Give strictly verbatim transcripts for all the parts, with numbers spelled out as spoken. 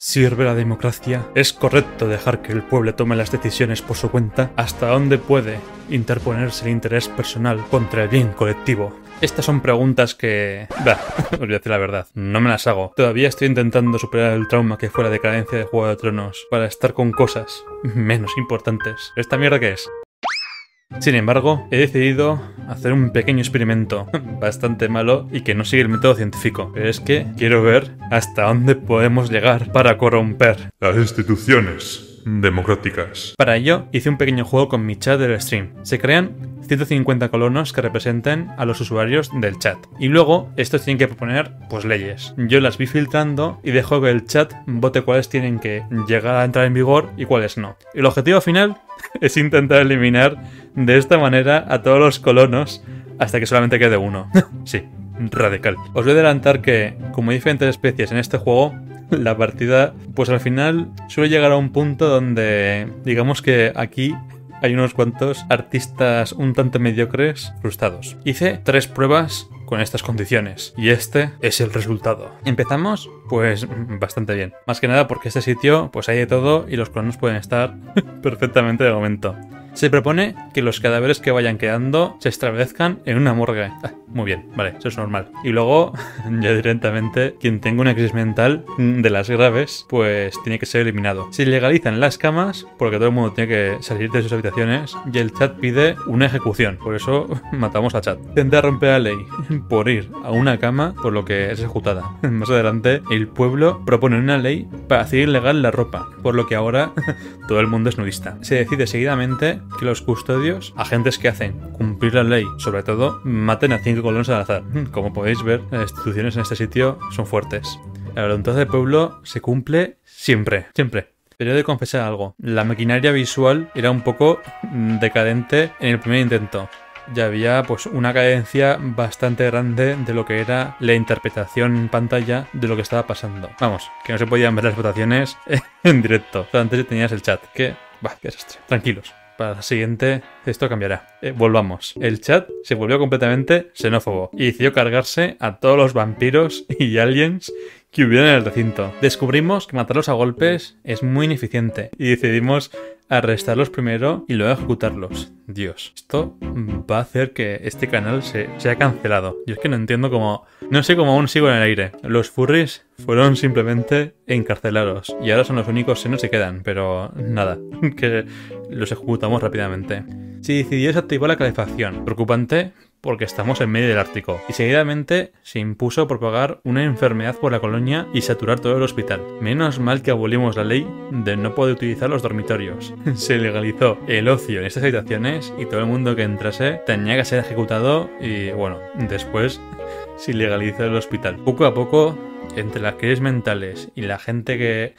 ¿Sirve la democracia? ¿Es correcto dejar que el pueblo tome las decisiones por su cuenta? ¿Hasta dónde puede interponerse el interés personal contra el bien colectivo? Estas son preguntas que... Bah, os voy a decir la verdad, no me las hago. Todavía estoy intentando superar el trauma que fue la decadencia de Juego de Tronos para estar con cosas menos importantes. ¿Esta mierda qué es? Sin embargo, he decidido hacer un pequeño experimento bastante malo y que no sigue el método científico. Pero es que quiero ver hasta dónde podemos llegar para corromper las instituciones democráticas. Para ello, hice un pequeño juego con mi chat del stream. Se crean ciento cincuenta colonos que representen a los usuarios del chat. Y luego, estos tienen que proponer, pues, leyes. Yo las vi filtrando y dejo que el chat vote cuáles tienen que llegar a entrar en vigor y cuáles no. El objetivo final es intentar eliminar de esta manera a todos los colonos hasta que solamente quede uno. Sí, radical. Os voy a adelantar que, como hay diferentes especies en este juego, la partida, pues al final suele llegar a un punto donde, digamos que aquí hay unos cuantos artistas un tanto mediocres frustrados. Hice tres pruebas con estas condiciones y este es el resultado. Empezamos pues bastante bien. Más que nada porque este sitio pues hay de todo y los colonos pueden estar perfectamente de momento. Se propone que los cadáveres que vayan quedando se establezcan en una morgue. Ah, muy bien, vale, eso es normal. Y luego, ya directamente, quien tenga una crisis mental de las graves, pues tiene que ser eliminado. Se legalizan las camas, porque todo el mundo tiene que salir de sus habitaciones, y el chat pide una ejecución. Por eso matamos al chat. Intenta romper la ley por ir a una cama, por lo que es ejecutada. Más adelante, el pueblo propone una ley para hacer ilegal la ropa, por lo que ahora todo el mundo es nudista. Se decide seguidamente que los custodios, agentes que hacen cumplir la ley, sobre todo, maten a cinco colonos al azar. Como podéis ver, las instituciones en este sitio son fuertes. La voluntad del pueblo se cumple siempre, siempre. Pero he de confesar algo, la maquinaria visual era un poco decadente en el primer intento. Ya había pues una cadencia bastante grande de lo que era la interpretación en pantalla de lo que estaba pasando. Vamos, que no se podían ver las votaciones en directo. Solamente tenías el chat, que... Bah, qué desastre. Tranquilos. Para la siguiente, esto cambiará. Eh, volvamos. El chat se volvió completamente xenófobo y decidió cargarse a todos los vampiros y aliens que hubieran en el recinto. Descubrimos que matarlos a golpes es muy ineficiente y decidimos arrestarlos primero y luego ejecutarlos. Dios, esto va a hacer que este canal se sea cancelado. Yo es que no entiendo cómo... No sé cómo aún sigo en el aire. Los furries fueron simplemente encarcelados y ahora son los únicos que no se quedan, pero nada, que los ejecutamos rápidamente. Se decidió desactivar la calefacción. Preocupante porque estamos en medio del Ártico. Y seguidamente se impuso propagar una enfermedad por la colonia y saturar todo el hospital. Menos mal que abolimos la ley de no poder utilizar los dormitorios. Se legalizó el ocio en estas habitaciones y todo el mundo que entrase tenía que ser ejecutado y bueno, después se legalizó el hospital. Poco a poco, entre las crisis mentales y la gente que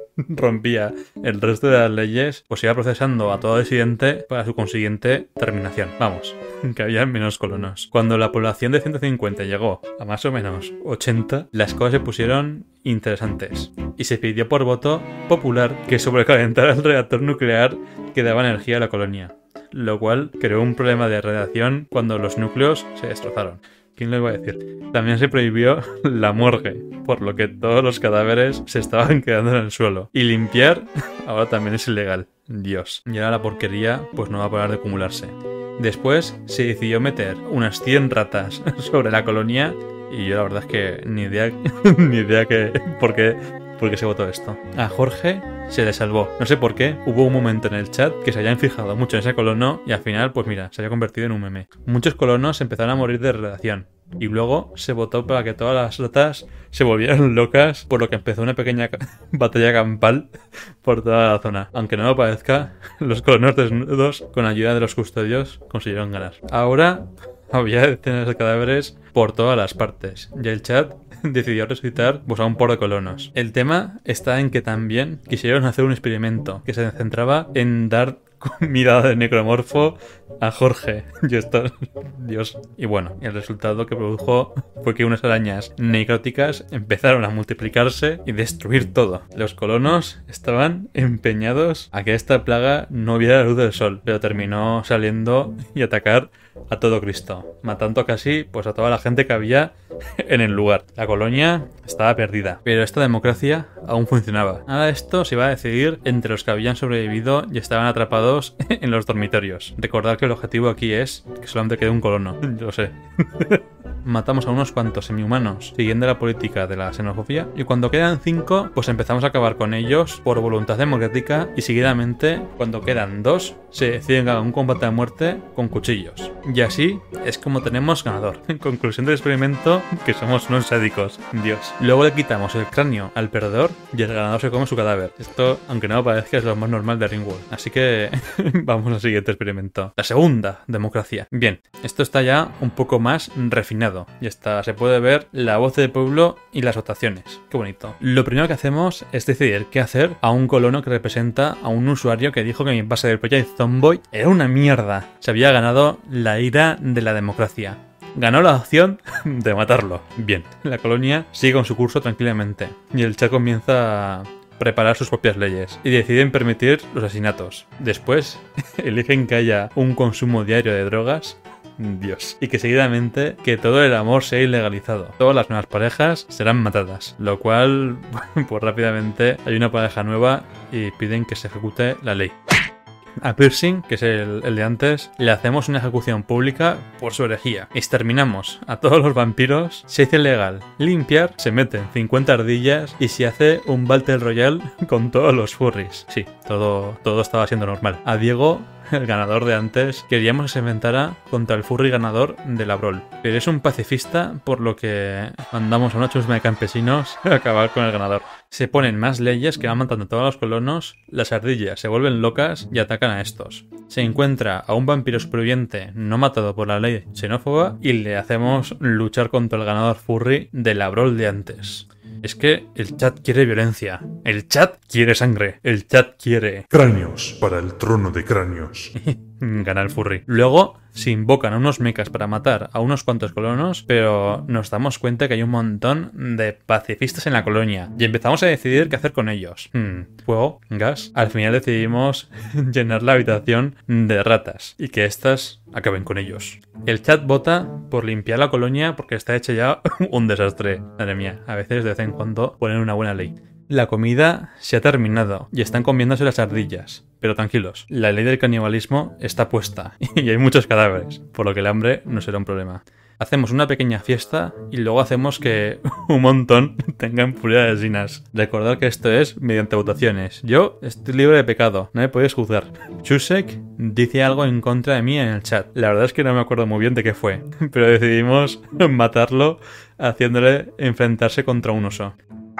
rompía el resto de las leyes, pues iba procesando a todo disidente para su consiguiente terminación. Vamos, que había menos colonos. Cuando la población de ciento cincuenta llegó a más o menos ochenta, las cosas se pusieron interesantes. Y se pidió por voto popular que sobrecalentara el reactor nuclear que daba energía a la colonia, lo cual creó un problema de radiación cuando los núcleos se destrozaron. ¿Quién le iba a decir? También se prohibió la morgue, por lo que todos los cadáveres se estaban quedando en el suelo. Y limpiar ahora también es ilegal. Dios. Y ahora la porquería pues no va a parar de acumularse. Después se decidió meter unas cien ratas sobre la colonia y yo la verdad es que ni idea, ni idea que por qué, por qué se votó esto. A Jorge se le salvó. No sé por qué, hubo un momento en el chat que se habían fijado mucho en ese colono y al final, pues mira, se había convertido en un meme. Muchos colonos empezaron a morir de radiación y luego se votó para que todas las ratas se volvieran locas, por lo que empezó una pequeña batalla campal por toda la zona. Aunque no lo parezca, los colonos desnudos, con ayuda de los custodios, consiguieron ganar. Ahora había decenas de cadáveres por todas las partes y el chat decidió resucitar pues, a un por de colonos. El tema está en que también quisieron hacer un experimento que se centraba en dar comida de necromorfo a Jorge. Yo esto... Dios. Y bueno, el resultado que produjo fue que unas arañas necróticas empezaron a multiplicarse y destruir todo. Los colonos estaban empeñados a que esta plaga no viera la luz del sol, pero terminó saliendo y atacar a todo Cristo, matando casi pues a toda la gente que había en el lugar. La colonia estaba perdida, pero esta democracia aún funcionaba. Ahora esto se iba a decidir entre los que habían sobrevivido y estaban atrapados en los dormitorios. Recordad que el objetivo aquí es que solamente quede un colono. Yo lo sé. Matamos a unos cuantos semihumanos siguiendo la política de la xenofobia, y cuando quedan cinco pues empezamos a acabar con ellos por voluntad democrática, y seguidamente cuando quedan dos se deciden a un combate a muerte con cuchillos. Y así es como tenemos ganador. En conclusión del experimento, que somos unos sádicos. Dios. Luego le quitamos el cráneo al perdedor y el ganador se come su cadáver. Esto, aunque no parezca, es lo más normal de Ringworld. Así que vamos al siguiente experimento. La segunda democracia. Bien, esto está ya un poco más refinado. Y está, se puede ver la voz del pueblo y las votaciones. Qué bonito. Lo primero que hacemos es decidir qué hacer a un colono que representa a un usuario que dijo que mi base del Project Zomboid era una mierda. Se había ganado la ira de la democracia. Ganó la opción de matarlo. Bien, la colonia sigue con su curso tranquilamente. Y el chat comienza a preparar sus propias leyes y deciden permitir los asesinatos. Después eligen que haya un consumo diario de drogas. Dios. Y que seguidamente que todo el amor sea ilegalizado. Todas las nuevas parejas serán matadas. Lo cual, pues rápidamente hay una pareja nueva y piden que se ejecute la ley. A Piercing, que es el, el de antes, le hacemos una ejecución pública por su herejía. Exterminamos a todos los vampiros. Se hace legal limpiar, se meten cincuenta ardillas y se hace un Battle Royale con todos los furries. Sí, todo, todo estaba siendo normal. A Diego, el ganador de antes, queríamos que se inventara contra el furry ganador de la Brawl. Pero es un pacifista, por lo que mandamos a una chusma de campesinos a acabar con el ganador. Se ponen más leyes que van matando a todos los colonos, las ardillas se vuelven locas y atacan a estos. Se encuentra a un vampiro superviviente no matado por la ley xenófoba y le hacemos luchar contra el ganador furry de la Brawl de antes. Es que el chat quiere violencia, el chat quiere sangre, el chat quiere cráneos para el trono de cráneos. Gana el furry. Luego se invocan a unos mechas para matar a unos cuantos colonos, pero nos damos cuenta que hay un montón de pacifistas en la colonia y empezamos a decidir qué hacer con ellos. Hmm, fuego, gas. Al final decidimos llenar la habitación de ratas y que éstas acaben con ellos. El chat vota por limpiar la colonia porque está hecho ya un desastre. Madre mía, a veces de vez en cuando ponen una buena ley. La comida se ha terminado y están comiéndose las ardillas. Pero tranquilos, la ley del canibalismo está puesta y hay muchos cadáveres, por lo que el hambre no será un problema. Hacemos una pequeña fiesta y luego hacemos que un montón tengan furia de asesinas. Recordad que esto es mediante votaciones. Yo estoy libre de pecado, no me podéis juzgar. Chusek dice algo en contra de mí en el chat. La verdad es que no me acuerdo muy bien de qué fue, pero decidimos matarlo haciéndole enfrentarse contra un oso.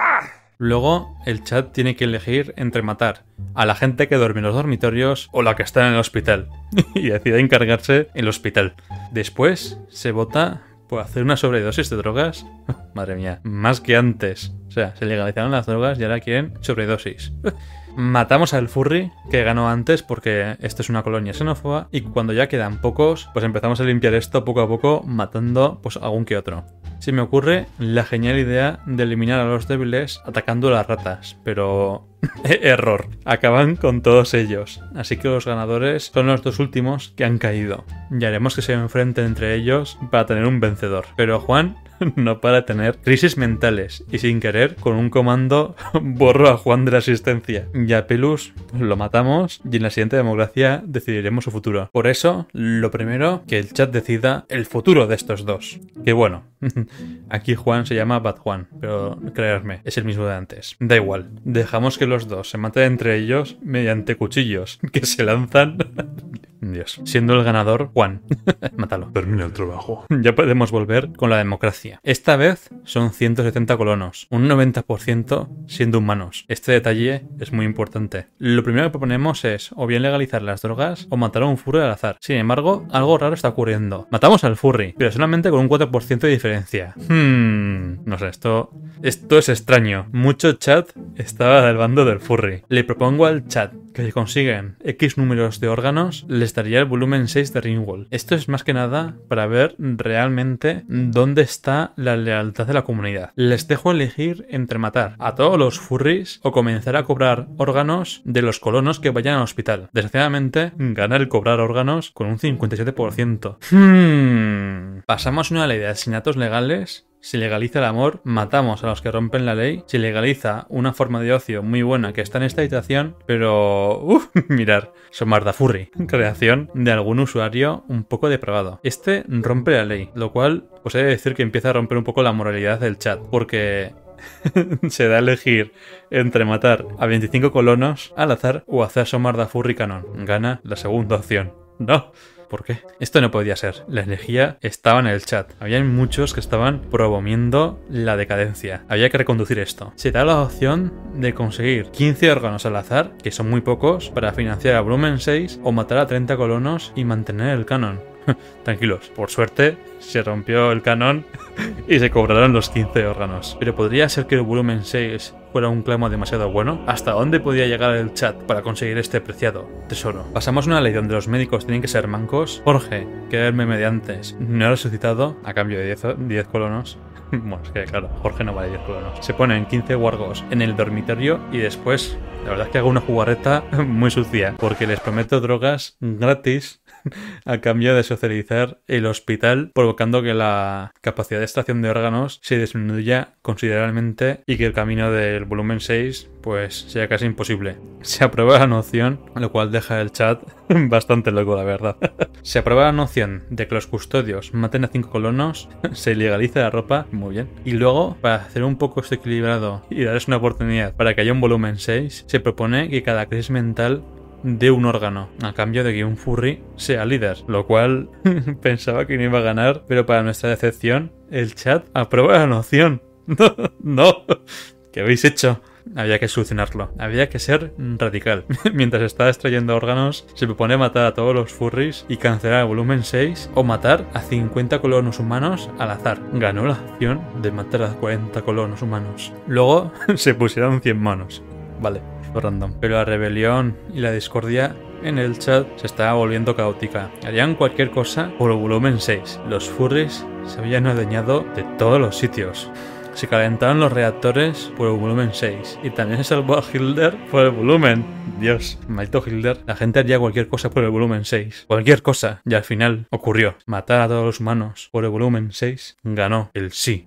Luego, el chat tiene que elegir entre matar a la gente que duerme en los dormitorios o la que está en el hospital. Y decide encargarse en el hospital. Después, se vota por hacer una sobredosis de drogas. Madre mía, más que antes. O sea, se legalizaron las drogas y ahora quieren sobredosis. Matamos al furry que ganó antes porque esto es una colonia xenófoba. Y cuando ya quedan pocos, pues empezamos a limpiar esto poco a poco, matando pues algún que otro. Se me ocurre la genial idea de eliminar a los débiles atacando a las ratas, pero error, acaban con todos ellos, así que los ganadores son los dos últimos que han caído. Y haremos que se enfrenten entre ellos para tener un vencedor, pero Juan no para de tener crisis mentales y sin querer con un comando borro a Juan de la asistencia. Y a Pelus lo matamos y en la siguiente democracia decidiremos su futuro. Por eso, lo primero, que el chat decida el futuro de estos dos. Que bueno, aquí Juan se llama Bad Juan, pero creerme, es el mismo de antes. Da igual, dejamos que los dos se maten entre ellos mediante cuchillos que se lanzan. Dios. Siendo el ganador, Juan. Mátalo. Termina el trabajo. Ya podemos volver con la democracia. Esta vez son ciento setenta colonos, un noventa por ciento siendo humanos. Este detalle es muy importante. Lo primero que proponemos es o bien legalizar las drogas o matar a un furry al azar. Sin embargo, algo raro está ocurriendo. Matamos al furry, pero solamente con un cuatro por ciento de diferencia. Hmm... No sé, esto... Esto es extraño. Mucho chat estaba del bando del furry. Le propongo al chat que si consiguen X números de órganos, les estaría el volumen seis de Ringworld. Esto es más que nada para ver realmente dónde está la lealtad de la comunidad. Les dejo elegir entre matar a todos los furries o comenzar a cobrar órganos de los colonos que vayan al hospital. Desgraciadamente, gana el cobrar órganos con un cincuenta y siete por ciento. Hmm. Pasamos una ley de asesinatos legales. Si legaliza el amor, matamos a los que rompen la ley. Si legaliza una forma de ocio muy buena que está en esta habitación, pero... Uff, mirar, Somarda Furry. Creación de algún usuario un poco depravado. Este rompe la ley, lo cual os he de decir que empieza a romper un poco la moralidad del chat, porque... se da a elegir entre matar a veinticinco colonos al azar o hacer Somarda Furry canon. Gana la segunda opción. No. ¿Por qué? Esto no podía ser. La energía estaba en el chat. Había muchos que estaban promoviendo la decadencia. Había que reconducir esto. Se da la opción de conseguir quince órganos al azar, que son muy pocos, para financiar a volumen seis o matar a treinta colonos y mantener el canon. Tranquilos, por suerte se rompió el canon y se cobraron los quince órganos. Pero podría ser que el volumen seis fuera un clamo demasiado bueno. ¿Hasta dónde podía llegar el chat para conseguir este preciado tesoro? Pasamos una ley donde los médicos tienen que ser mancos. Jorge, que era el meme de antes, no ha resucitado a cambio de diez colonos. Bueno, es que claro, Jorge no vale diez colonos. Se ponen quince wargos en el dormitorio y después, la verdad es que hago una jugarreta muy sucia, porque les prometo drogas gratis a cambio de socializar el hospital, provocando que la capacidad de extracción de órganos se disminuya considerablemente y que el camino del volumen seis pues sea casi imposible. Se aprueba la noción, lo cual deja el chat bastante loco, la verdad. Se aprueba la noción de que los custodios maten a cinco colonos, se legaliza la ropa, muy bien. Y luego, para hacer un poco esto equilibrado y darles una oportunidad para que haya un volumen seis, se propone que cada crisis mental de un órgano, a cambio de que un furry sea líder, lo cual pensaba que no iba a ganar, pero para nuestra decepción, el chat aprueba la noción. No, no, ¿qué habéis hecho? Había que solucionarlo, había que ser radical. Mientras estaba extrayendo órganos, se propone matar a todos los furries y cancelar el volumen seis o matar a cincuenta colonos humanos al azar. Ganó la opción de matar a cuarenta colonos humanos. Luego se pusieron cien manos. Vale, random. Pero la rebelión y la discordia en el chat se estaba volviendo caótica. Harían cualquier cosa por el volumen seis. Los furries se habían adueñado de todos los sitios. Se calentaron los reactores por el volumen seis. Y también se salvó a Hilder por el volumen. Dios, maldito Hilder. La gente haría cualquier cosa por el volumen seis. Cualquier cosa. Y al final ocurrió. Matar a todos los humanos por el volumen seis. Ganó el sí.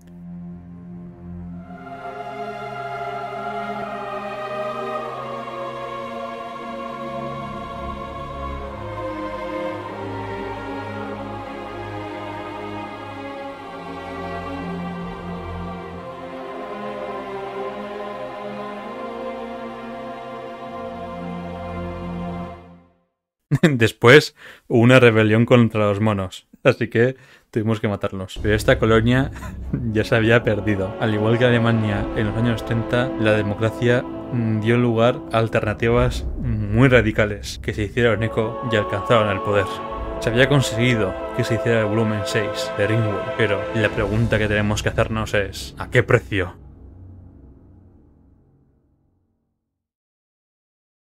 Después hubo una rebelión contra los monos, así que tuvimos que matarlos. Pero esta colonia ya se había perdido. Al igual que Alemania en los años treinta, la democracia dio lugar a alternativas muy radicales que se hicieron eco y alcanzaron el poder. Se había conseguido que se hiciera el volumen seis de Ringworld, pero la pregunta que tenemos que hacernos es ¿a qué precio?